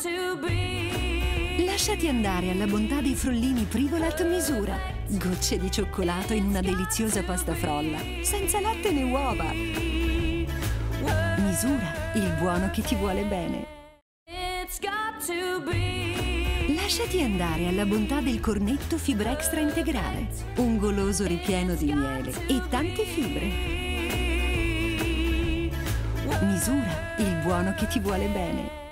Lasciati andare alla bontà dei frullini Privolat Misura. Gocce di cioccolato in una deliziosa pasta frolla, senza latte né uova. Misura, il buono che ti vuole bene. Lasciati andare alla bontà del cornetto fibra extra integrale. Un goloso ripieno di miele e tante fibre. Misura, il buono che ti vuole bene.